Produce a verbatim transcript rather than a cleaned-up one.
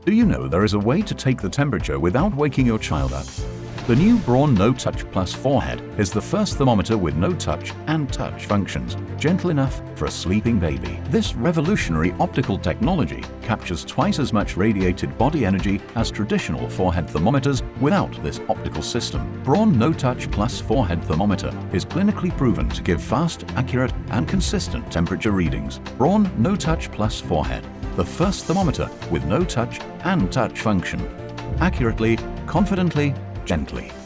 Do you know there is a way to take the temperature without waking your child up? The new Braun No Touch Plus forehead is the first thermometer with no touch and touch functions, gentle enough for a sleeping baby. This revolutionary optical technology captures twice as much radiated body energy as traditional forehead thermometers without this optical system. Braun No Touch Plus forehead thermometer is clinically proven to give fast, accurate and consistent temperature readings. Braun No Touch Plus forehead, the first thermometer with no touch and touch function. Accurately, confidently, gently.